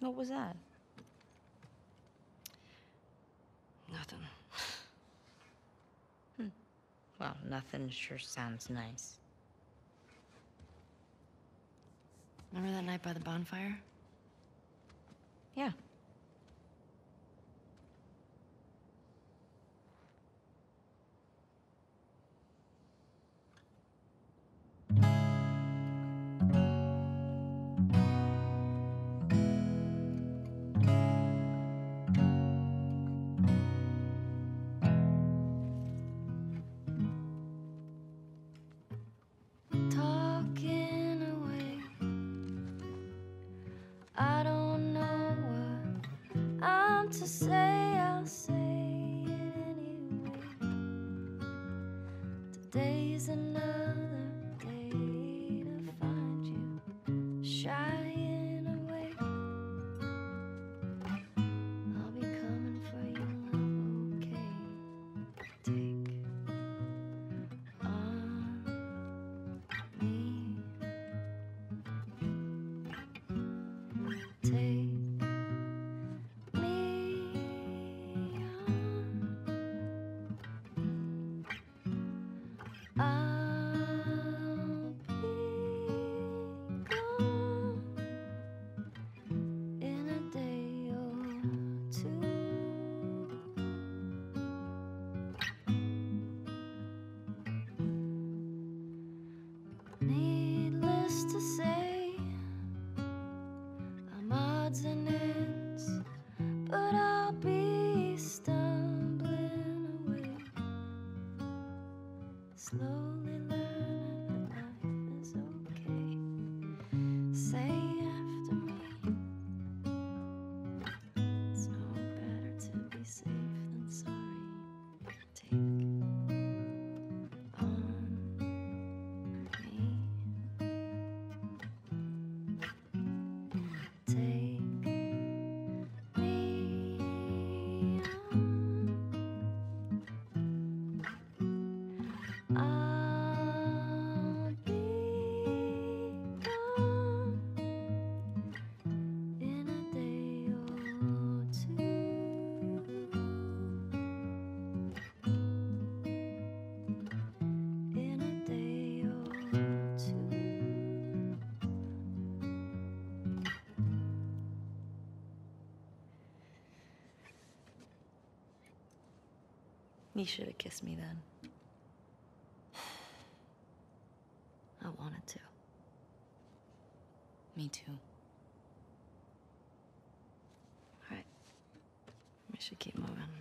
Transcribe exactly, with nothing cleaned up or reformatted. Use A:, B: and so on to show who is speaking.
A: What was that?
B: Nothing.
A: Hmm. Well, nothing sure sounds nice.
B: Remember that night by the bonfire?
A: Yeah.
C: Talking away, I don't know what I'm to say, I'll say it anyway. Today's another day to find you shying away. I'll be coming for you, love, okay? Take on me. Take me on. I'll be gone in a day or two. Needless to say, I'm odds and ends, but I'll be stumbling away, slowly learning that life is okay. Say after me, it's no better to be safe than sorry. Take on me. Take me on. I'll be gone in a day or two. In a day or two.
B: You should have kissed me then. I wanted to.
A: Me too.
B: All right. We should keep moving.